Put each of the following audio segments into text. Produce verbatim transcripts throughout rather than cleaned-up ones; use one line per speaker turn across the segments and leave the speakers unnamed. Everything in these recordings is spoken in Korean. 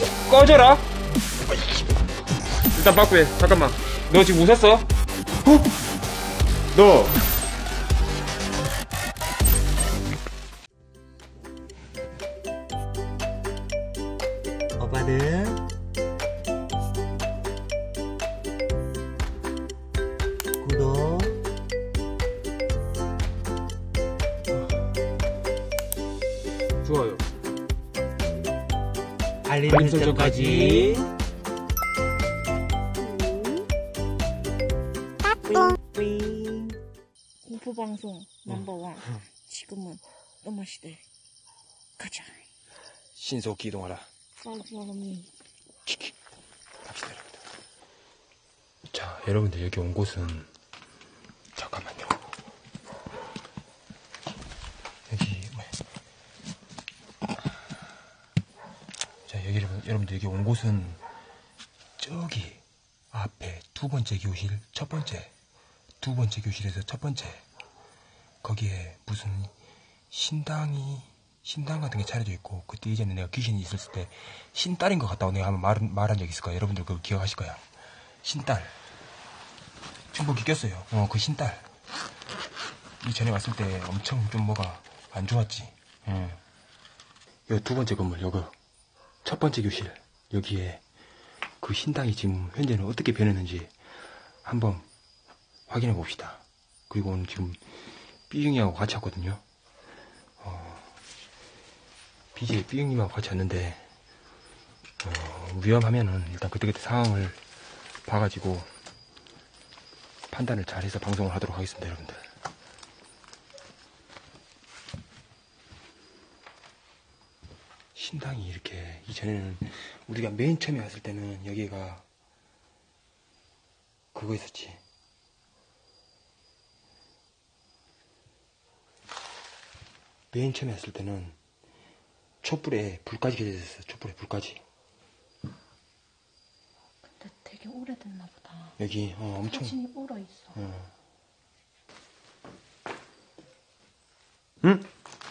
꺼져라. 일단 빠꾸해. 잠깐만. 너 지금 웃었어? 어? 너
오빠들 구독
좋아요.
알림
알림
설정까지.
공포방송 넘버원. 지금은 너무 시대. 가자.
신속히 이동하라.
Follow, follow me.
갑시다, 여러분들. 자, 여러분들 여기 온 곳은 잠깐만요. 여기 뭐야? 자, 여기 여러분들 여기 온 곳은 저기 앞에 두 번째 교실, 첫 번째 두 번째 교실에서 첫 번째 거기에 무슨 신당이 신당 같은 게 차려져 있고, 그때 이전에 내가 귀신이 있었을 때 신딸인 것 같다고 내가 한번 말, 말한 적 있을 거야. 여러분들 그거 기억하실 거야. 신딸. 충분히 꼈어요. 어, 그 신딸. 이전에 왔을 때 엄청 좀 뭐가 안 좋았지. 응. 요 두 번째 건물, 요거. 첫 번째 교실. 여기에 그 신당이 지금 현재는 어떻게 변했는지 한번 확인해 봅시다. 그리고 오늘 지금 삐용이하고 같이 왔거든요. 어, 비제 삐용님하고 같이 왔는데, 어, 위험하면은 일단 그때그때 상황을 봐가지고 판단을 잘해서 방송을 하도록 하겠습니다, 여러분들. 신당이 이렇게, 이전에는 우리가 맨 처음에 왔을 때는 여기가 그거 있었지. 맨 처음에 왔을 때는 촛불에 불까지 켜져 있었어. 촛불에 불까지.
근데 되게 오래됐나 보다.
여기 어, 엄청
사진이 울어 있어.
어. 응?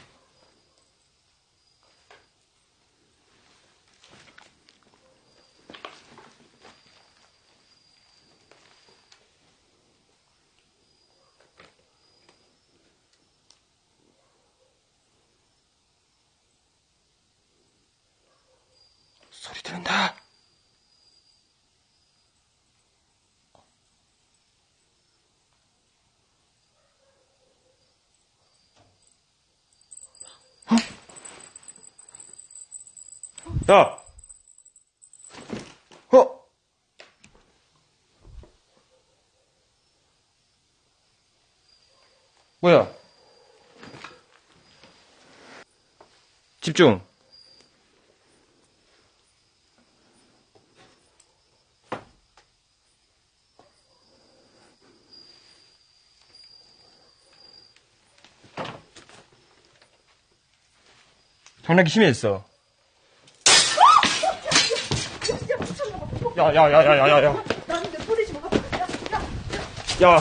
소리 들은다. 어? 야! 어? 뭐야? 집중. 장난기 심해졌어. 야, 야, 야, 야, 야, 야, 야. 야.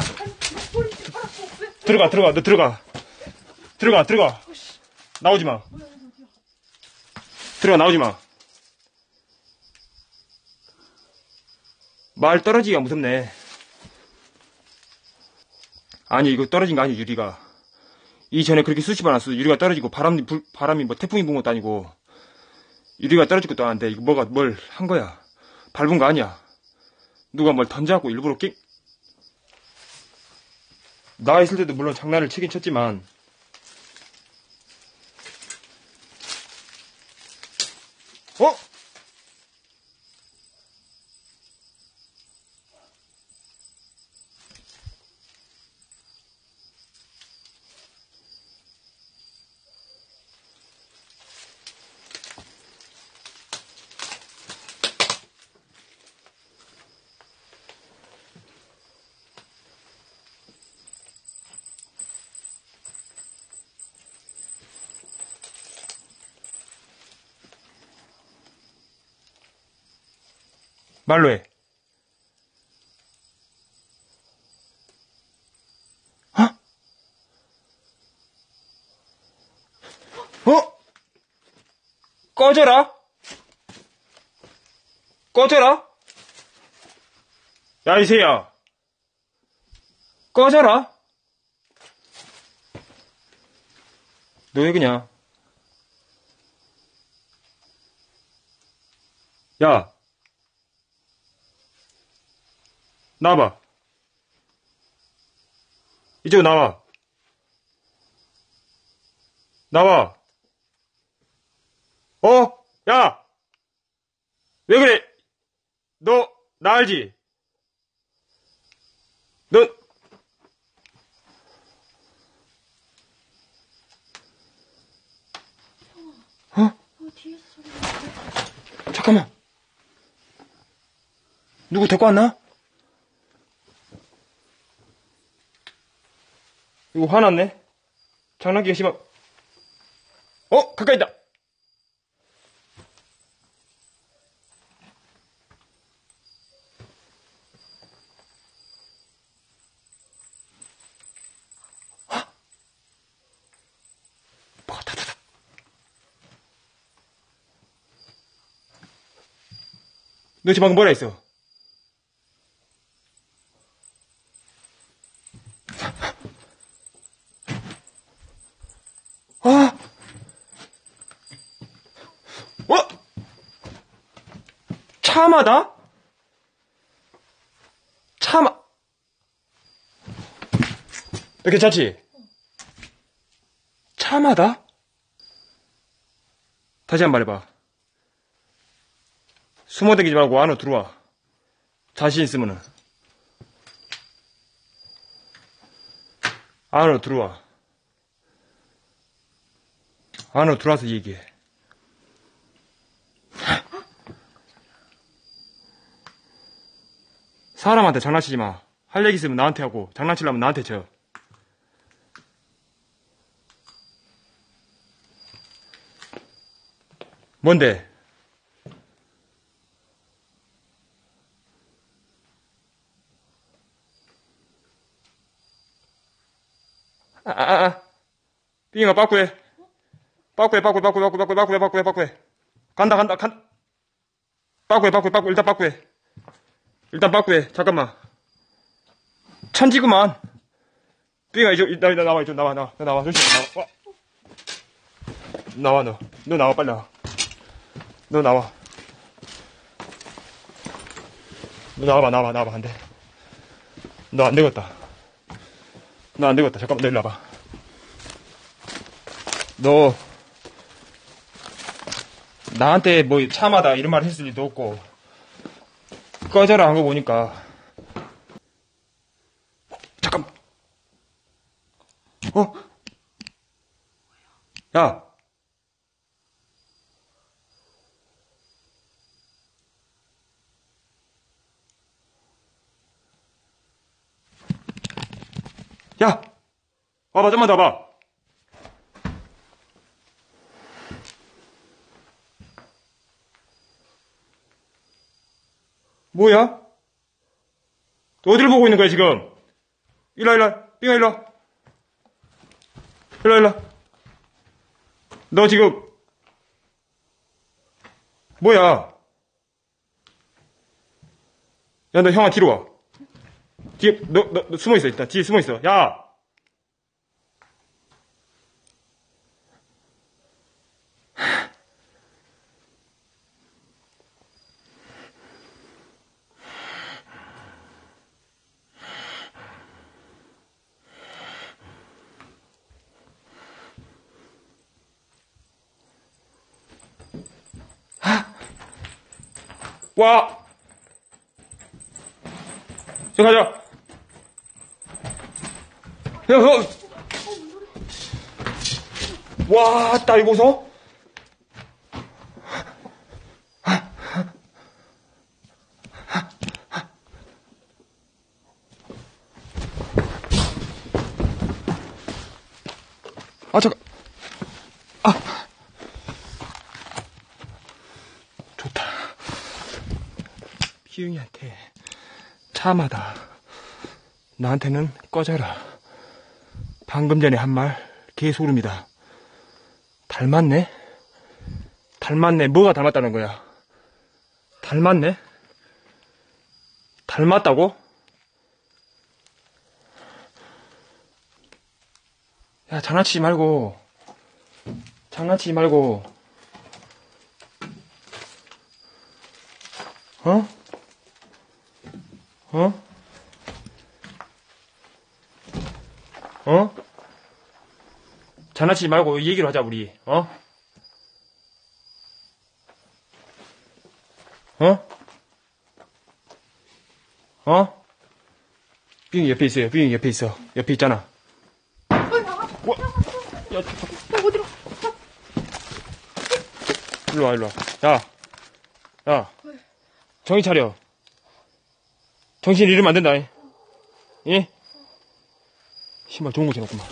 들어가, 들어가, 너 들어가. 들어가, 들어가. 나오지 마. 들어가, 나오지 마. 말 떨어지기가 무섭네. 아니, 이거 떨어진 거 아니야, 유리가. 이전에 그렇게 수십 안 왔어. 유리가 떨어지고, 바람이, 불, 바람이 뭐 태풍이 분 것도 아니고, 유리가 떨어질 것도 아닌데, 이거 뭐가, 뭘 한 거야. 밟은 거 아니야. 누가 뭘 던져갖고 일부러 깨, 나 있을 때도 물론 장난을 치긴 쳤지만, 어? 말로 해. 어? 어? 꺼져라? 꺼져라. 야, 이세야. 꺼져라. 너 왜 그냐? 야. 나와봐. 이쪽으로 나와. 나와. 어? 야! 왜 그래? 너, 나 알지? 너, 어?
어, 뒤에서 소리 나는데?
잠깐만. 누구 데리고 왔나? 이거 화났네? 장난기가 심하, 어? 가까이 있다! 뭐가 다다다. 너 지금 방금 뭐라 했어? 아! 어? 참하다? 참아. 너 괜찮지? 참하다? 다시 한 번 말해봐. 숨어다니지 말고 안으로 들어와. 자신 있으면은. 안으로 들어와. 안으로 들어와서 얘기해. 사람한테 장난치지 마. 할 얘기 있으면 나한테 하고, 장난치려면 나한테 쳐. 뭔데? 아, 아, 아. 빙아, 빠꾸해. 빠꾸해, 빠꾸해, 빠꾸해, 빠꾸해, 빠꾸해, 빠꾸해, 빠꾸해, 빠꾸해. 간다, 간다, 간. 빠꾸해, 빠꾸해, 빠꾸해. 일단 빠꾸해. 일단 빠꾸해. 잠깐만. 천지구만. 빙아, 이제, 나, 나, 나와, 이쪽, 나와, 나와, 나 나와, 조심, 나와. 와. 나와, 너. 너 나와, 빨리 나와. 너 나와. 너 나와봐, 나와봐, 나와봐, 안 돼. 너 안 되겠다. 너 안 되겠다. 잠깐만, 너 일로 와봐. 너, 나한테 뭐 참하다 이런 말 했을 리도 없고, 꺼져라 한 거 보니까. 잠깐만. 어? 야. 야! 와봐, 좀만 더 와봐. 뭐야? 너 어디를 보고 있는 거야, 지금? 일로, 일로, 빙아, 일로. 일로, 일로. 너 지금, 뭐야? 야, 너 형아 뒤로 와. 뒤에, 너, 너, 너 숨어 있어, 일단. 뒤에 숨어 있어. 야! 와! 저 가자. 야, 어. 와, 따, 이거 보소? 아, 잠깐. 아. 좋다. 희영이한테 참하다. 나한테는 꺼져라. 방금 전에 한 말 개소름이다. 닮았네? 닮았네. 뭐가 닮았다는 거야? 닮았네? 닮았다고? 야, 장난치지 말고. 장난치지 말고. 어? 어? 어? 장난치지 말고 이 얘기를 하자, 우리. 어? 어? 어? 삐잉 옆에 있어요. 삐잉 옆에 있어. 옆에 있잖아. 뭐? 야,
어디로?
일로 와, 일로 와. 야, 야, 정신 차려. 정신 잃으면 안 된다. 예? 신발 좋은 거 줘놓구만.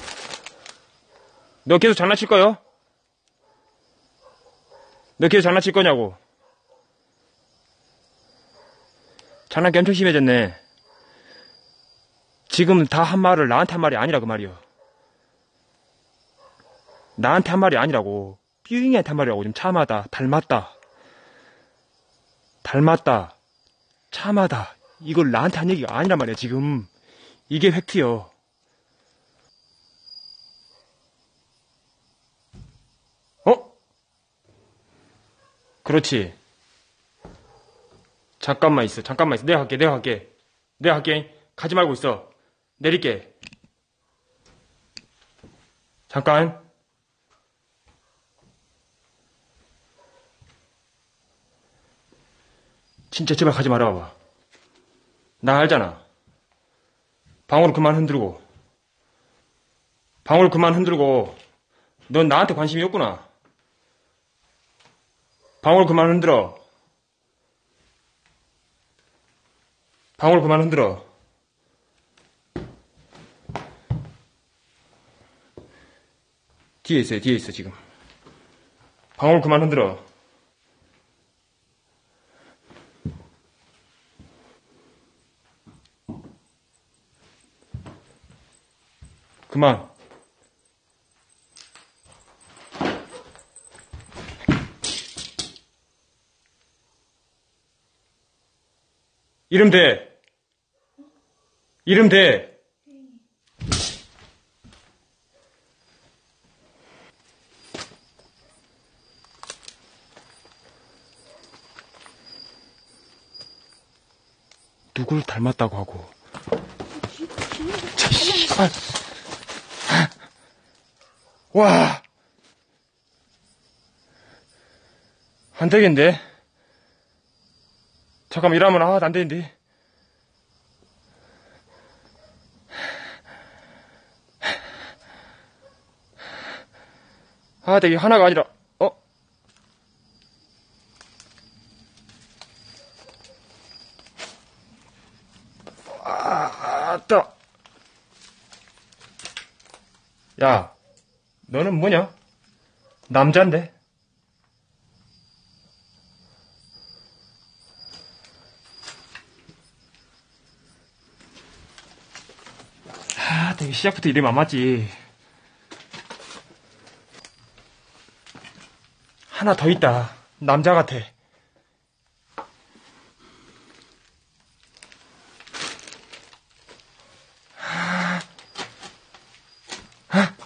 너 계속 장난칠 거요? 너 계속 장난칠 거냐고? 장난기 엄청 심해졌네. 지금 다 한 말을 나한테 한 말이 아니라 그 말이요. 나한테 한 말이 아니라고. 삐잉이한테 한 말이라고. 좀 참하다. 닮았다. 닮았다. 참하다. 이걸 나한테 한 얘기가 아니란 말이야, 지금. 이게 팩트요. 어? 그렇지. 잠깐만 있어. 잠깐만 있어. 내가 갈게. 내가 갈게. 내가 갈게. 가지 말고 있어. 내릴게. 잠깐. 진짜 제발 가지 말아봐. 나 알잖아. 방울을 그만 흔들고. 방울을 그만 흔들고. 넌 나한테 관심이 없구나. 방울 그만 흔들어. 방울 그만 흔들어. 뒤에 있어요. 뒤에 있어 지금. 방울 그만 흔들어. 그만. 이름 대. 이름 대. 누굴 닮았다고 하고. 자, 씨발. 와. 안 되겠는데? 잠깐만, 이러면, 아, 안 되는데. 아, 되게 하나가 아니라, 어? 아, 아따. 야, 너는 뭐냐? 남잔데? 아, 되게 시작부터 이러면 안 맞지. 하나 더 있다. 남자 같아. 아, 아.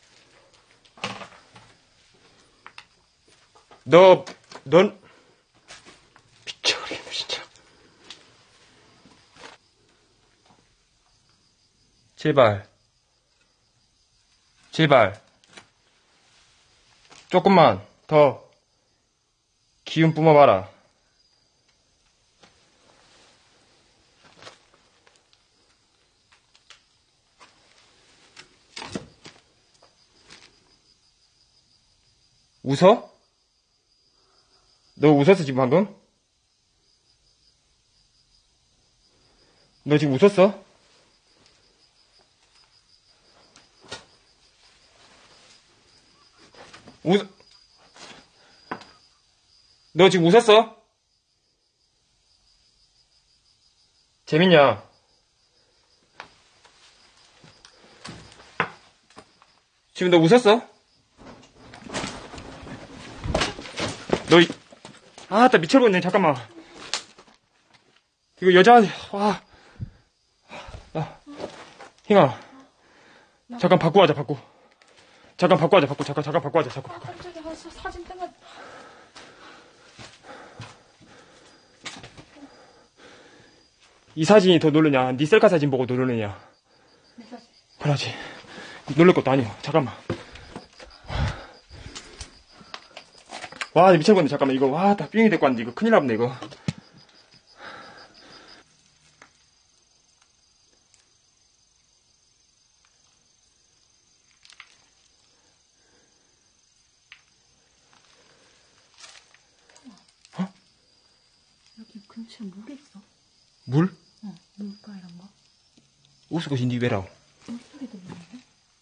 너, 넌, 미쳐버리네, 진짜. 제발. 제발. 조금만 더 기운 뿜어봐라. 웃어? 너 웃었어, 지금 방금? 너 지금 웃었어? 웃, 너 지금 웃었어? 재밌냐? 지금 너 웃었어? 너, 이... 아, 나 미쳐버렸네, 잠깐만. 이거 여자, 와. 야, 힝아. 잠깐 바꾸고 하자, 바꾸. 잠깐 바꾸고 하자, 바꾸. 잠깐, 잠깐 바꾸고 하자, 자꾸
아,
바꿔.
깜짝이야. 아, 사- 사진 때문에.
이 사진이 더 놀르냐? 네 셀카 사진 보고 놀르느냐?
내 사진.
그러지. 놀랄 것도 아니야. 잠깐만. 와, 미쳐버렸네. 잠깐만. 이거, 와, 다 삐용이 데리고 왔는데, 이거 큰일 났네, 이거.
여기 근처에 물 있어?
물?
어, 물가 이런 거.
우스 것이 니 왜라고?
물소리 들리는데?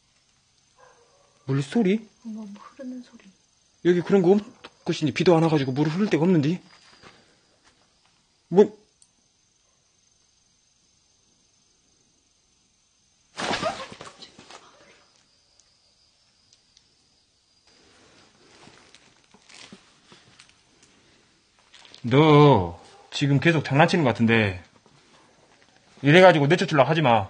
물소리?
어, 뭐 흐르는 소리.
여기 그런 거 없, 것이니 비도 안 와가지고 물을 흐를 데가 없는데? 뭐, 너 지금 계속 장난치는 것 같은데 이래가지고 내쫓으려고 하지 마.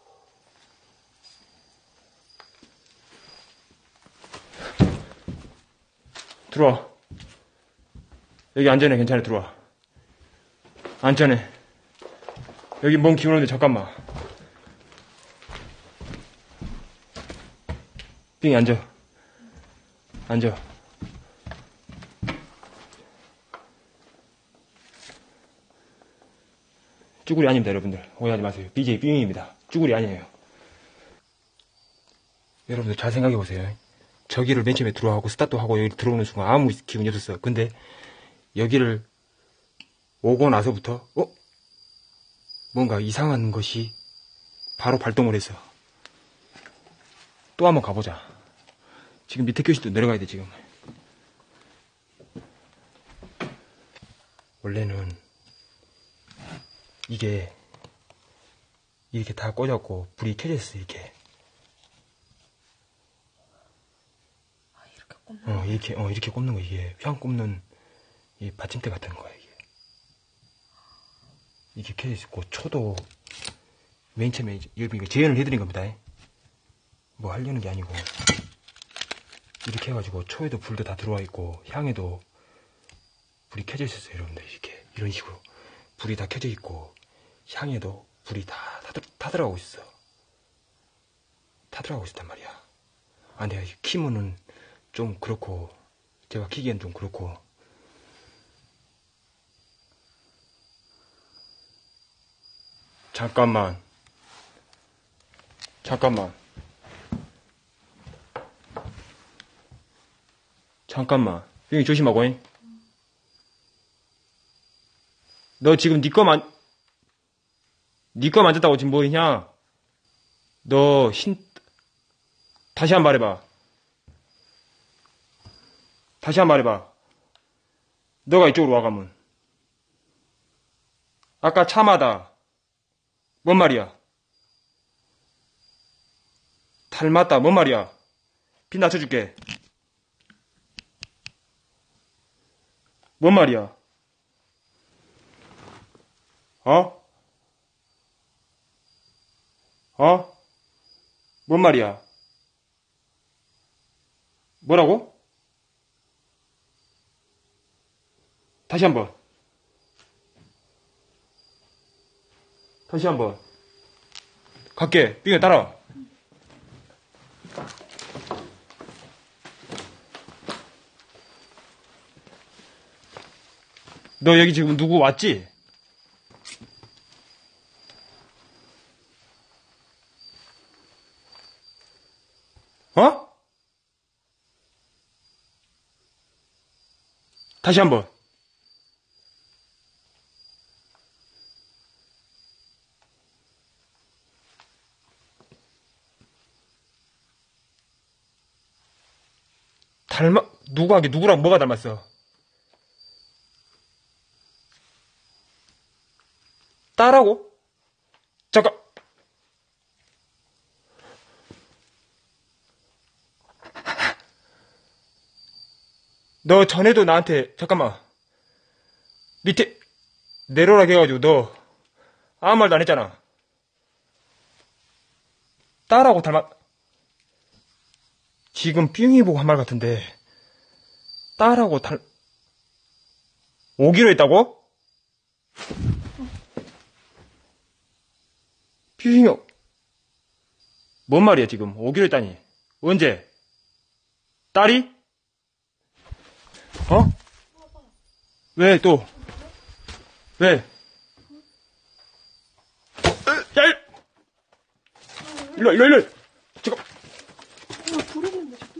들어와. 여기 안전해. 괜찮아. 들어와. 안전해. 여기 몸 기울었는데 잠깐만. 빙이 앉아. 앉아. 쭈구리 아닙니다, 여러분들. 오해하지 마세요. 비제이 빙입니다. 쭈구리 아니에요. 여러분들 잘 생각해보세요. 저기를 맨 처음에 들어가고 스타트 하고 여기 들어오는 순간 아무 기분이 없었어요. 근데 여기를 오고 나서부터 어? 뭔가 이상한 것이 바로 발동을 했어. 또 한번 가보자. 지금 밑에 교실도 내려가야 돼. 지금 원래는 이게 이렇게 다 꽂았고 불이 켜졌어. 이렇게
아, 이렇게 꼽는
어 이렇게 어 이렇게 꼽는 거. 이게 휘황 꼽는 이 받침대 같은 거야. 이게 이게 켜져 있고 초도 맨 처음에 여러분 이거 재현을 해드린 겁니다. 뭐 하려는 게 아니고 이렇게 해가지고 초에도 불도 다 들어와 있고 향에도 불이 켜져 있었어요. 여러분들 이렇게 이런 식으로 불이 다 켜져 있고 향에도 불이 다 타들, 타들어가고 있어. 타들어가고 있었단 말이야. 아, 내가 키면은 좀 그렇고 제가 키기엔 좀 그렇고 잠깐만 잠깐만 잠깐만 여기 조심하고. 잉? 너 지금 니 거 만, 니 거 만졌다고 지금 뭐냐? 너 흰, 다시 한 번 말해봐. 다시 한 번 말해봐. 너가 이쪽으로 와가면. 아까 차마다. 뭔 말이야? 닮았다. 뭔 말이야? 빛 낮춰줄게. 뭔 말이야? 어? 어? 뭔 말이야? 뭐라고? 다시 한 번. 다시 한 번. 갈게. 빙에 따라와. 너 여기 지금 누구 왔지? 어? 다시 한 번. 닮아, 누구하게, 누구랑 뭐가 닮았어? 딸하고? 잠깐. 너 전에도 나한테, 잠깐만. 밑에, 내려오라 해가지고 너, 아무 말도 안 했잖아. 딸하고 닮았... 지금 삥이 보고 한 말 같은데 딸하고 닮... 오기로 했다고? 삥이... 뭔 말이야 지금? 오기로 했다니. 언제? 딸이? 어? 왜 또? 왜? 야! 일로 일로 일로! 잠깐!
어, 부르는데 저기?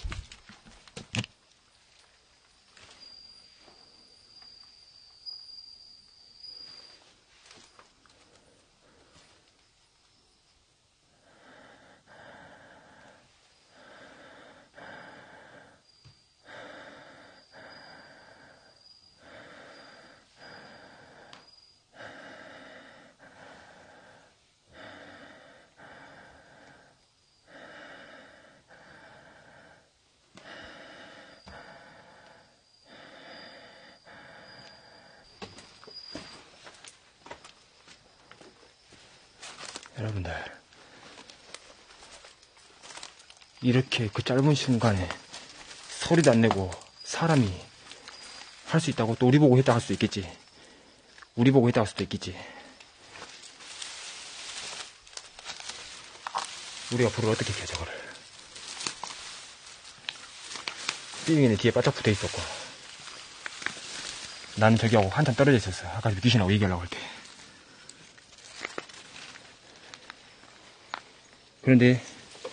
여러분들, 이렇게 그 짧은 순간에 소리도 안 내고 사람이 할 수 있다고, 또 우리 보고 했다 할 수도 있겠지. 우리 보고 했다 할 수도 있겠지. 우리가 불을 어떻게 켜 저거를. 삐빙이는 뒤에 바짝 붙어 있었고, 난 저기하고 한참 떨어져 있었어. 아까 귀신하고 얘기하려고 할 때. 그런데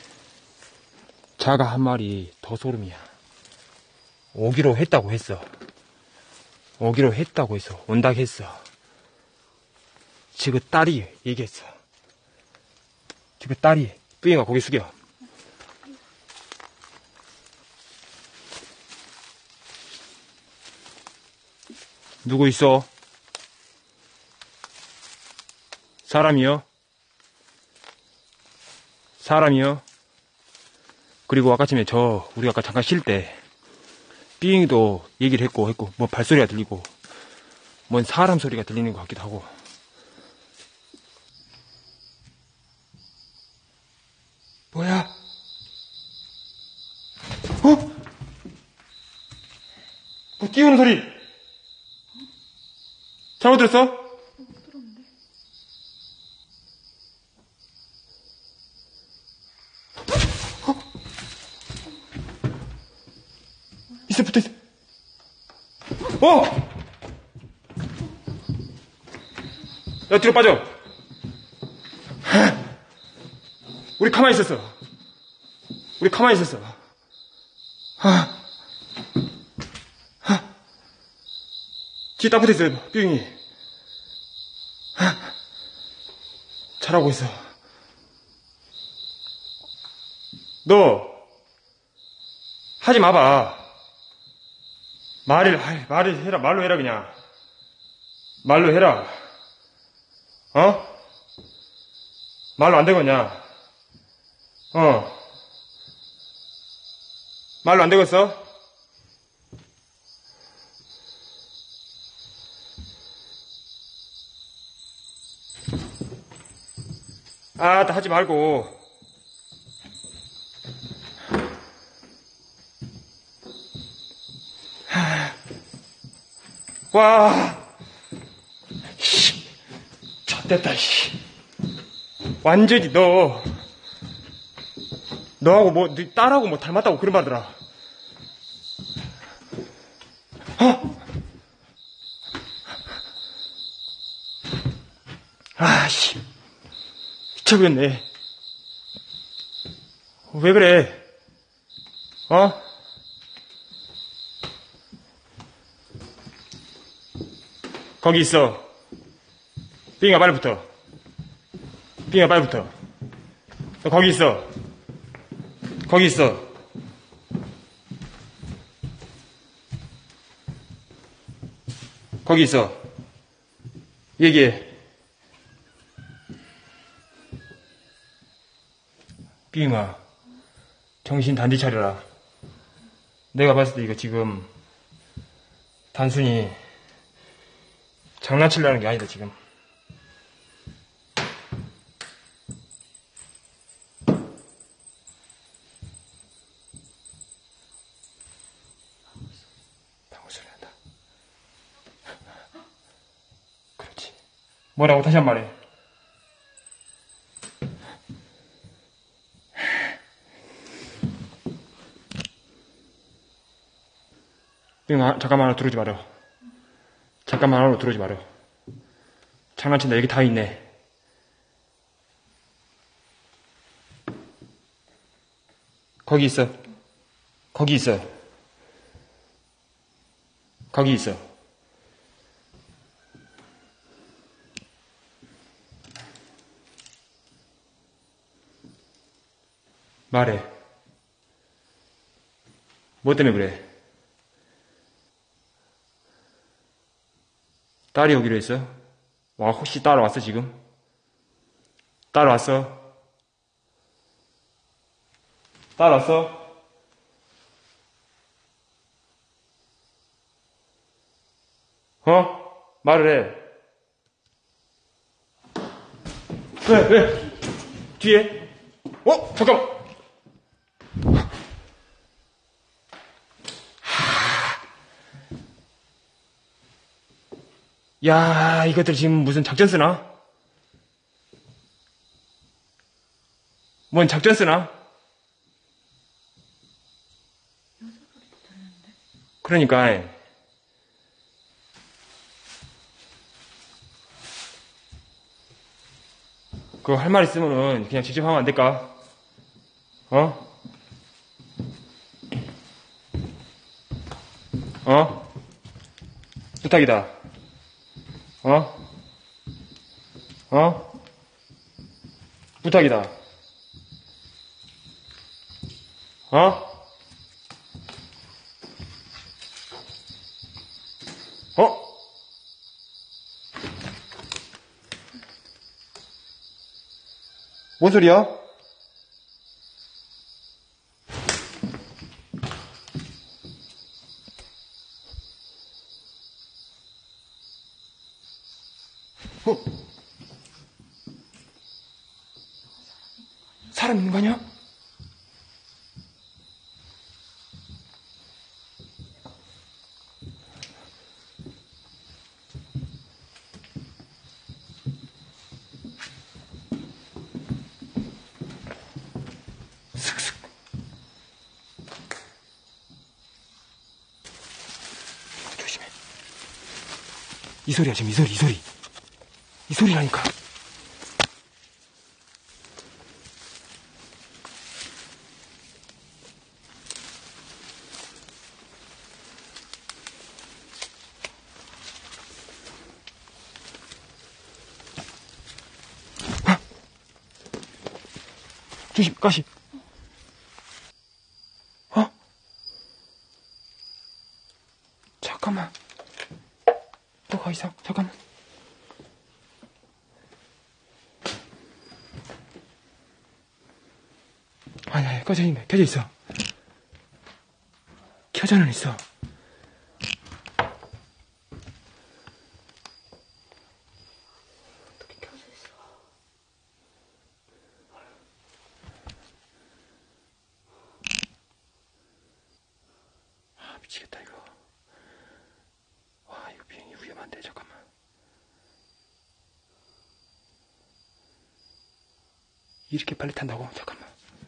자가 한 마리 더 소름이야. 오기로 했다고 했어. 오기로 했다고 했어. 온다고 했어. 지금 딸이 얘기했어. 지금 딸이. 뿌잉아 고개 숙여. 누구 있어? 사람이요? 사람이요? 그리고 아까쯤에 저 우리가 아까 잠깐 쉴 때 삐잉이도 얘기를 했고 했고 뭐 발소리가 들리고 뭔 사람 소리가 들리는 것 같기도 하고. 뭐야? 어? 뭐 뛰어오는 소리. 잘못 들었어?
못 들었는데.
있어, 붙어 있어. 어! 야, 뒤로 빠져. 우리 가만히 있었어. 우리 가만히 있었어. 아. 아. 뒤에 딱 붙어 있어요, 삐용이. 아. 잘하고 있어. 너, 하지 마봐. 말을, 말을 해라, 말로 해라, 그냥. 말로 해라. 어? 말로 안 되겠냐? 어. 말로 안 되겠어? 아, 다 하지 말고. 와, 씨, 젖됐다, 씨. 완전히 너, 너하고 뭐, 네 딸하고 뭐 닮았다고 그런 말하더라. 어? 아, 씨. 미쳐버렸네. 왜 그래? 어? 거기 있어. 삥아 빨리 붙어. 삥아 빨리 붙어. 너 거기 있어. 거기 있어. 거기 있어. 얘기해. 삥아, 정신 단디 차려라. 내가 봤을 때 이거 지금 단순히 장난치려는 게 아니다, 지금. 뭐라고 다시 한 말해. 응, 잠깐만 하나 들어오지 마라. 잠깐만 하나 들어오지 마라. 장난친다. 여기 다 있네. 거기 있어. 거기 있어. 거기 있어. 말해. 뭐 때문에 그래? 딸이 오기로 했어? 와, 혹시 따라왔어, 지금? 따라왔어? 따라왔어? 어? 말을 해. 왜, 왜? 뒤에? 어? 잠깐만! 야, 이것들 지금 무슨 작전 쓰나? 뭔 작전 쓰나? 그러니까 그거 할 말 있으면은 그냥 직접 하면 안 될까? 어? 어? 부탁이다. 어? 어? 부탁이다. 어? 어? 뭔 소리야? 어? 사람 있는 거 아니야? 슥슥. 조심해. 이 소리야, 지금 이 소리, 이 소리. 이 소리라니까. 조심, 가시. 어? 잠깐만. 뭐가 이상, 잠깐만. 아니, 아니, 꺼져 있네. 켜져 있어. 켜져는 있어.
어떻게 켜져 있어?
아, 미치겠다, 이거. 와, 이거 비행이 위험한데, 잠깐만. 이렇게 빨리 탄다고? 잠깐만.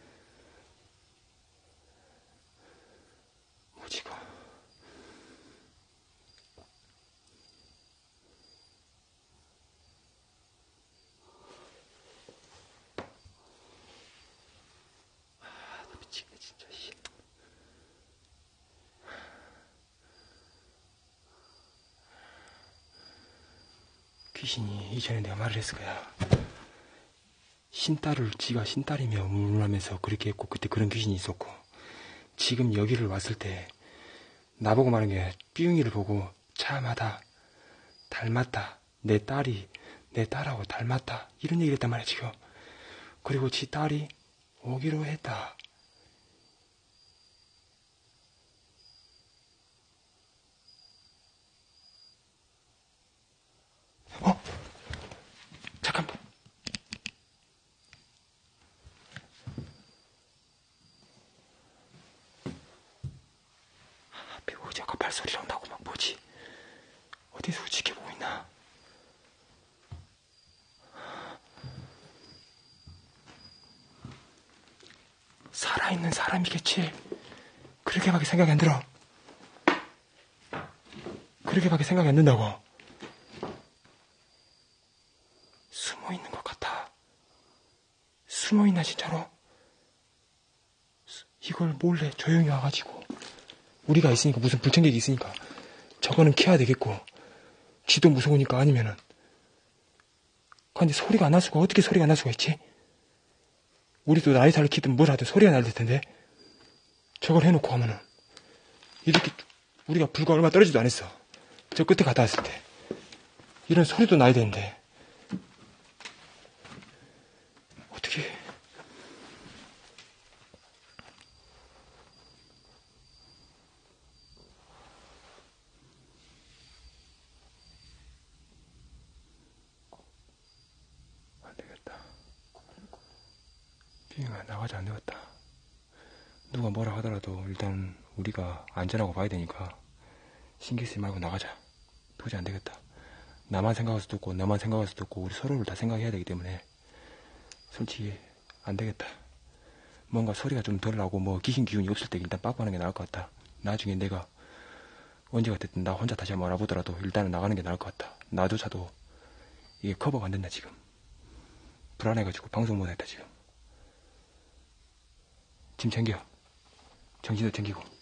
뭐지, 이거. 아, 나 미치겠네, 진짜, 씨. 귀신이 이전에 내가 말을 했을 거야. 신딸을 지가 신딸이며 물으면서 그렇게 했고, 그때 그런 귀신이 있었고, 지금 여기를 왔을 때 나보고 말한 게 삐용이를 보고 참하다, 닮았다, 내 딸이 내 딸하고 닮았다, 이런 얘기를 했단 말이야 지금. 그리고 지 딸이 오기로 했다. 어? 잠깐만. 앞에 의자가 발소리랑 나고 막 뭐지? 어디서 지켜보고 있나? 없는 사람이겠지. 그렇게밖에 생각이 안 들어. 그렇게밖에 생각이 안 든다고. 숨어 있는 것 같아. 숨어 있나 진짜로? 이걸 몰래 조용히 와가지고 우리가 있으니까 무슨 불청객이 있으니까 저거는 캐야 되겠고 쥐도 무서우니까 아니면은 근데 소리가 안 날 수가 어떻게 소리가 날 수가 있지? 우리도 나이살을 키든 뭘 하든 소리가 날 텐데 저걸 해놓고 하면은 이렇게 우리가 불과 얼마 떨어지도 않았어. 저 끝에 갔다 왔을 때 이런 소리도 나야 되는데 어떻게 안 되겠다. 비행아 나가자. 안 되겠다. 누가 뭐라 하더라도 일단 우리가 안전하고 봐야 되니까 신경 쓰지 말고 나가자. 도저히 안 되겠다. 나만 생각할 수도 없고 너만 생각할 수도 없고 우리 서로를 다 생각해야 되기 때문에 솔직히 안 되겠다. 뭔가 소리가 좀 덜 나고 뭐 귀신 기운이 없을 때 일단 빠꾸하는 게 나을 것 같다. 나중에 내가 언제가 됐든 나 혼자 다시 한번 알아보더라도 일단은 나가는 게 나을 것 같다. 나조차도 이게 커버가 안 된다 지금. 불안해가지고 방송 못 했다 지금. 짐 챙겨. 정신도 챙기고.